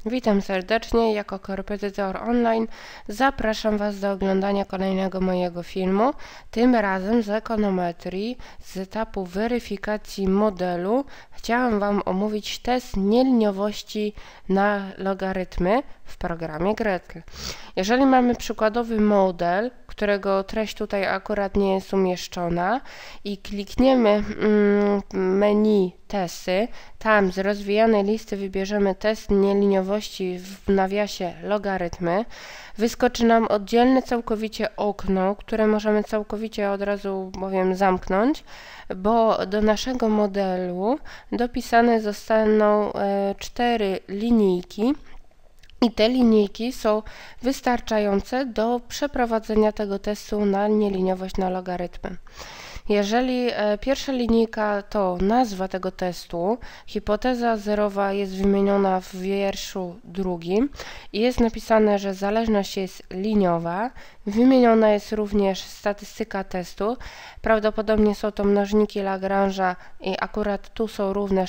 Witam serdecznie, jako korepetytor online zapraszam Was do oglądania kolejnego mojego filmu, tym razem z ekonometrii, z etapu weryfikacji modelu. Chciałam Wam omówić test nieliniowości na logarytmy w programie Gretel. Jeżeli mamy przykładowy model, którego treść tutaj akurat nie jest umieszczona i klikniemy menu testy, tam z rozwijanej listy wybierzemy test nieliniowości w nawiasie logarytmy, wyskoczy nam oddzielne całkowicie okno, które możemy całkowicie od razu bowiem zamknąć, bo do naszego modelu dopisane zostaną 4 linijki. I te linijki są wystarczające do przeprowadzenia tego testu na nieliniowość na logarytmy. Jeżeli pierwsza linijka to nazwa tego testu, hipoteza zerowa jest wymieniona w wierszu drugim i jest napisane, że zależność jest liniowa, wymieniona jest również statystyka testu, prawdopodobnie są to mnożniki Lagrange'a i akurat tu są równe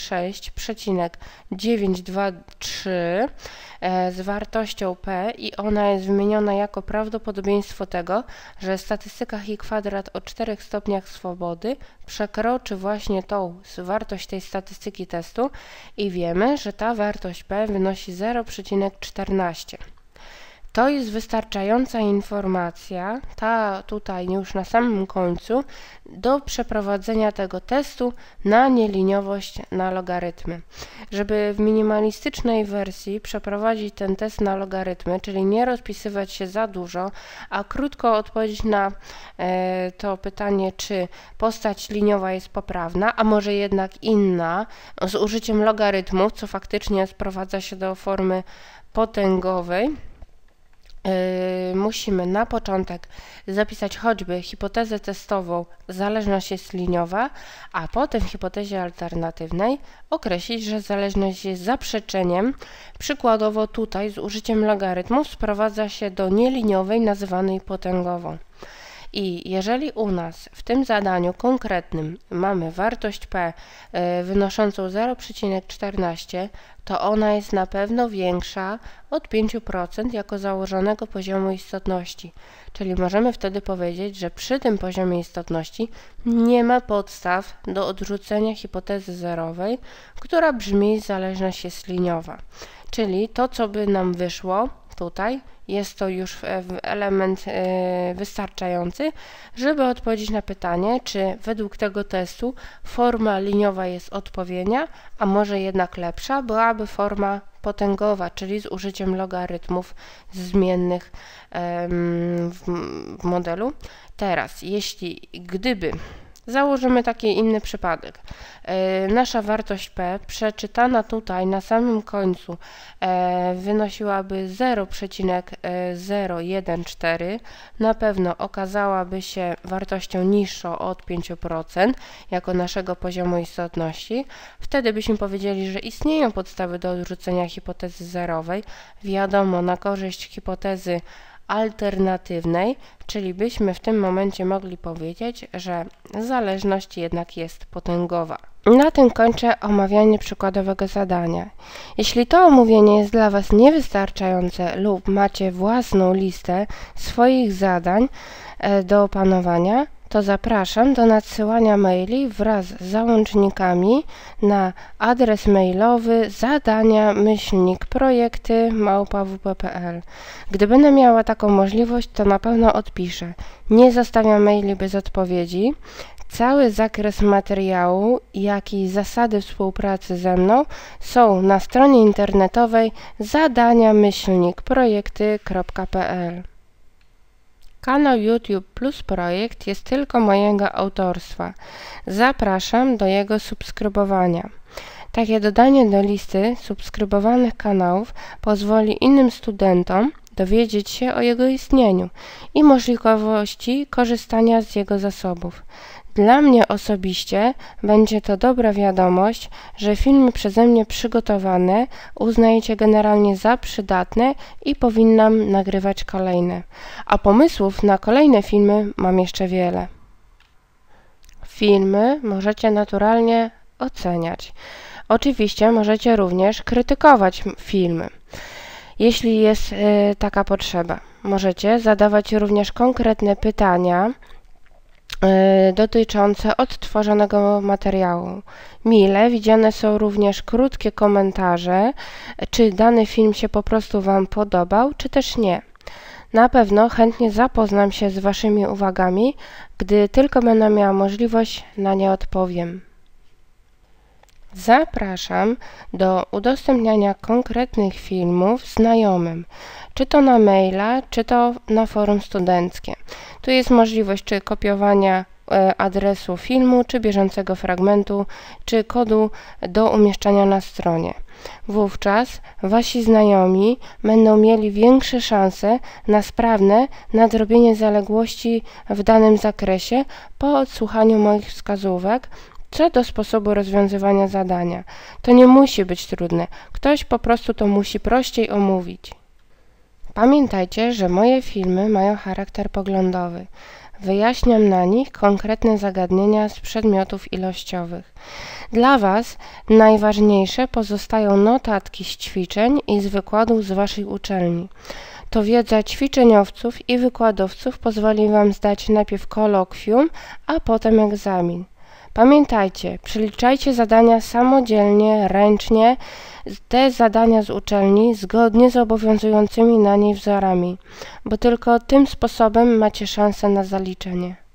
6,923 z wartością p i ona jest wymieniona jako prawdopodobieństwo tego, że statystyka χ² o 4 stopniach swobody przekroczy właśnie tą wartość tej statystyki testu i wiemy, że ta wartość p wynosi 0,14. To jest wystarczająca informacja, ta tutaj już na samym końcu, do przeprowadzenia tego testu na nieliniowość na logarytmy. Żeby w minimalistycznej wersji przeprowadzić ten test na logarytmy, czyli nie rozpisywać się za dużo, a krótko odpowiedzieć na to pytanie, czy postać liniowa jest poprawna, a może jednak inna, z użyciem logarytmów, co faktycznie sprowadza się do formy potęgowej, musimy na początek zapisać choćby hipotezę testową, zależność jest liniowa, a potem w hipotezie alternatywnej określić, że zależność jest zaprzeczeniem. Przykładowo tutaj z użyciem logarytmów sprowadza się do nieliniowej nazywanej potęgową. I jeżeli u nas w tym zadaniu konkretnym mamy wartość p wynoszącą 0,14, to ona jest na pewno większa od 5% jako założonego poziomu istotności. Czyli możemy wtedy powiedzieć, że przy tym poziomie istotności nie ma podstaw do odrzucenia hipotezy zerowej, która brzmi zależność jest liniowa. Czyli to, co by nam wyszło tutaj, jest to już element wystarczający, żeby odpowiedzieć na pytanie, czy według tego testu forma liniowa jest odpowiednia, a może jednak lepsza byłaby forma potęgowa, czyli z użyciem logarytmów zmiennych w modelu. Teraz, gdyby założymy taki inny przypadek. Nasza wartość p przeczytana tutaj na samym końcu wynosiłaby 0,014. Na pewno okazałaby się wartością niższą od 5% jako naszego poziomu istotności. Wtedy byśmy powiedzieli, że istnieją podstawy do odrzucenia hipotezy zerowej. Wiadomo, na korzyść hipotezy alternatywnej, czyli byśmy w tym momencie mogli powiedzieć, że zależność jednak jest potęgowa. Na tym kończę omawianie przykładowego zadania. Jeśli to omówienie jest dla Was niewystarczające lub macie własną listę swoich zadań do opanowania, to zapraszam do nadsyłania maili wraz z załącznikami na adres mailowy zadania@projekty@wp.pl. Gdy będę miała taką możliwość, to na pewno odpiszę. Nie zostawiam maili bez odpowiedzi. Cały zakres materiału, jak i zasady współpracy ze mną są na stronie internetowej zadania-projekty.pl. Kanał YouTube Plus Projekt jest tylko mojego autorstwa. Zapraszam do jego subskrybowania. Takie dodanie do listy subskrybowanych kanałów pozwoli innym studentom dowiedzieć się o jego istnieniu i możliwości korzystania z jego zasobów. Dla mnie osobiście będzie to dobra wiadomość, że filmy przeze mnie przygotowane uznajecie generalnie za przydatne i powinnam nagrywać kolejne. A pomysłów na kolejne filmy mam jeszcze wiele. Filmy możecie naturalnie oceniać. Oczywiście możecie również krytykować filmy, jeśli jest taka potrzeba. Możecie zadawać również konkretne pytania dotyczące odtworzonego materiału. Mile widziane są również krótkie komentarze, czy dany film się po prostu Wam podobał, czy też nie. Na pewno chętnie zapoznam się z Waszymi uwagami, gdy tylko będę miała możliwość, na nie odpowiem. Zapraszam do udostępniania konkretnych filmów znajomym, czy to na maila, czy to na forum studenckie. Tu jest możliwość czy kopiowania adresu filmu, czy bieżącego fragmentu, czy kodu do umieszczania na stronie. Wówczas Wasi znajomi będą mieli większe szanse na sprawne nadrobienie zaległości w danym zakresie po odsłuchaniu moich wskazówek co do sposobu rozwiązywania zadania. To nie musi być trudne, ktoś po prostu to musi prościej omówić. Pamiętajcie, że moje filmy mają charakter poglądowy. Wyjaśniam na nich konkretne zagadnienia z przedmiotów ilościowych. Dla Was najważniejsze pozostają notatki z ćwiczeń i z wykładów z Waszej uczelni. To wiedza ćwiczeniowców i wykładowców pozwoli Wam zdać najpierw kolokwium, a potem egzamin. Pamiętajcie, przeliczajcie zadania samodzielnie, ręcznie, te zadania z uczelni zgodnie z obowiązującymi na niej wzorami, bo tylko tym sposobem macie szansę na zaliczenie.